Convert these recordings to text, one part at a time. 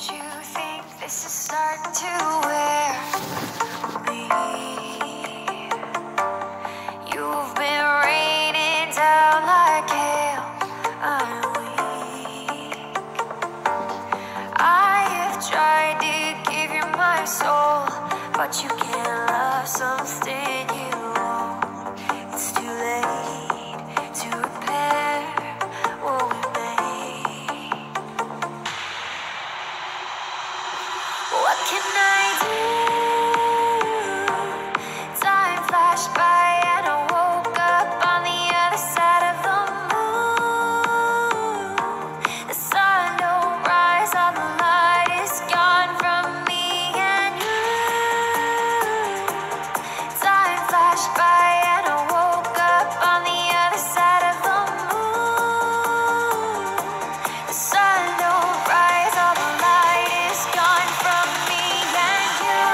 you think this is starting to wear me? You've been raining down like hail. I'm weak. I have tried to give you my soul, but you can't love something you own. It's too late to repair what we made. What can I do? Time flashed by and I woke up on the other side of the moon. The sun don't rise, all the light is gone from me and you. Time flashed by and I woke up on the other side of the moon. The sun don't rise, all the light is gone from me and you.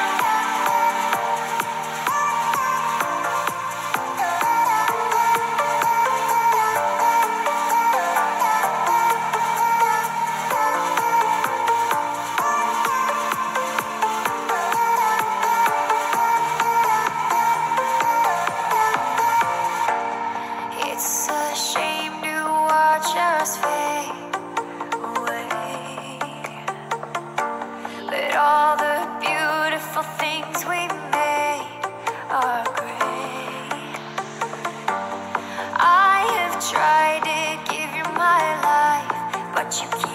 It's a shame to watch us fade away, but all the beautiful things we made are great. I have tried to give you my life, but you can't.